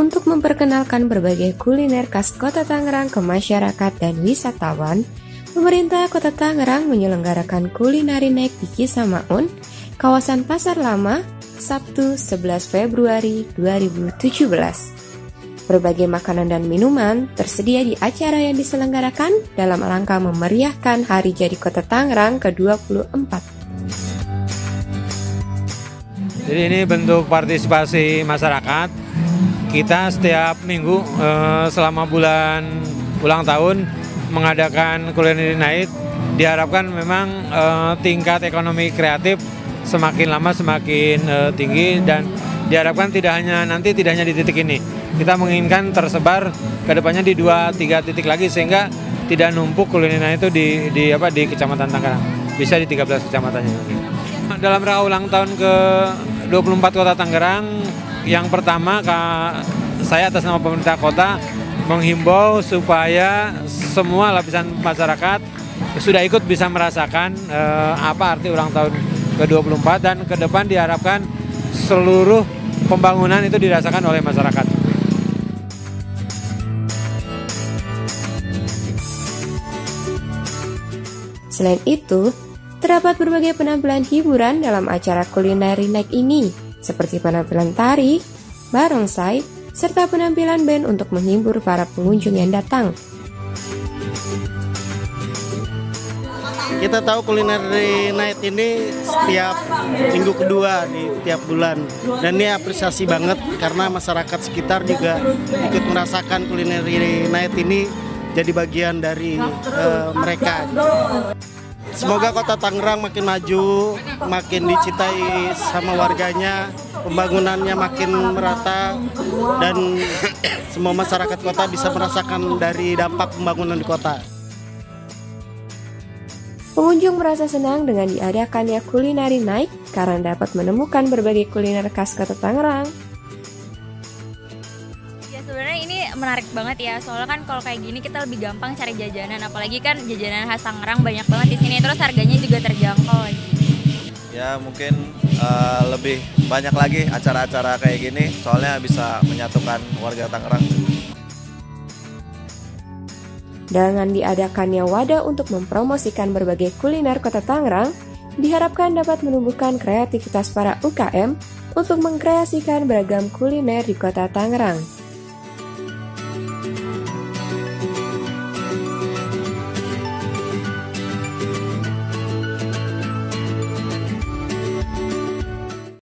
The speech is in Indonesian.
Untuk memperkenalkan berbagai kuliner khas Kota Tangerang ke masyarakat dan wisatawan, pemerintah Kota Tangerang menyelenggarakan Culinary Night di Kisamaun, kawasan Pasar Lama, Sabtu 11 Februari 2017. Berbagai makanan dan minuman tersedia di acara yang diselenggarakan dalam rangka memeriahkan Hari Jadi Kota Tangerang ke-24. Jadi ini bentuk partisipasi masyarakat. Kita setiap minggu selama bulan ulang tahun mengadakan Culinary Night. Diharapkan memang tingkat ekonomi kreatif semakin lama semakin tinggi, dan diharapkan tidak hanya di titik ini. Kita menginginkan tersebar ke depannya di 2-3 titik lagi, sehingga tidak numpuk Culinary Night itu di Kecamatan Tangerang. Bisa di 13 kecamatannya. Dalam rangka ulang tahun ke-24 Kota Tangerang, yang pertama saya atas nama pemerintah kota menghimbau supaya semua lapisan masyarakat sudah ikut bisa merasakan apa arti ulang tahun ke-24, dan ke depan diharapkan seluruh pembangunan itu dirasakan oleh masyarakat. Selain itu, terdapat berbagai penampilan hiburan dalam acara Culinary Night ini, seperti penampilan tari, barongsai, serta penampilan band untuk menghibur para pengunjung yang datang. Kita tahu Culinary Night ini setiap minggu kedua di tiap bulan, dan ini apresiasi banget karena masyarakat sekitar juga ikut merasakan Culinary Night ini jadi bagian dari mereka. Semoga Kota Tangerang makin maju, makin dicintai sama warganya, pembangunannya makin merata, dan semua masyarakat kota bisa merasakan dari dampak pembangunan di kota. Pengunjung merasa senang dengan diadakannya Culinary Night karena dapat menemukan berbagai kuliner khas Kota Tangerang. Sebenarnya ini menarik banget ya, soalnya kan kalau kayak gini kita lebih gampang cari jajanan, apalagi kan jajanan khas Tangerang banyak banget di sini, terus harganya juga terjangkau lagi. Ya mungkin lebih banyak lagi acara-acara kayak gini, soalnya bisa menyatukan warga Tangerang. Dengan diadakannya wadah untuk mempromosikan berbagai kuliner Kota Tangerang, diharapkan dapat menumbuhkan kreativitas para UKM untuk mengkreasikan beragam kuliner di Kota Tangerang.